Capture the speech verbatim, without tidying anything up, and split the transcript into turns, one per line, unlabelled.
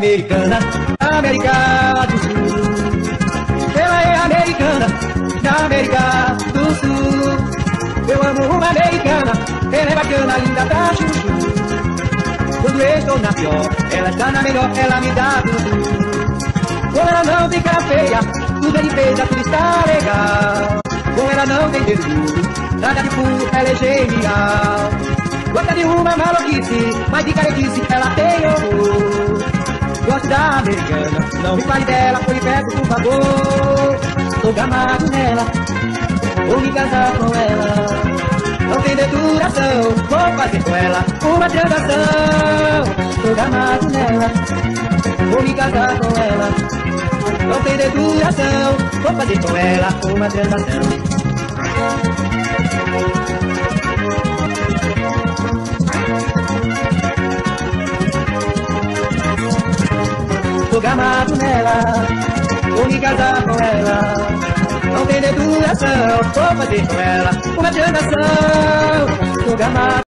americana, América do Sul. Ela é americana, da América do Sul. Eu amo uma americana, ela é bacana, linda da chuchu. Quando eu estou na pior, ela está na melhor, ela me dá tudo. Com ela não tem cara feia, tudo é limpeza, tudo está legal. Com ela não tem dedo duro, nada de fundo, ela é genial. Gosta de uma maluquice, mas de caretice ela tem horror. Gosto da americana, não me fale dela, por perto por favor. Tô gamado nela, vou me casar com ela. Não tem deturação, vou fazer com ela uma transação. Tô gamado nela, vou me casar com ela. Não tem deturação, vou fazer com ela uma transação. Tô gamado nela, vou me casar com ela. Não tem deturação, vou fazer com ela uma transação. Tô gamado.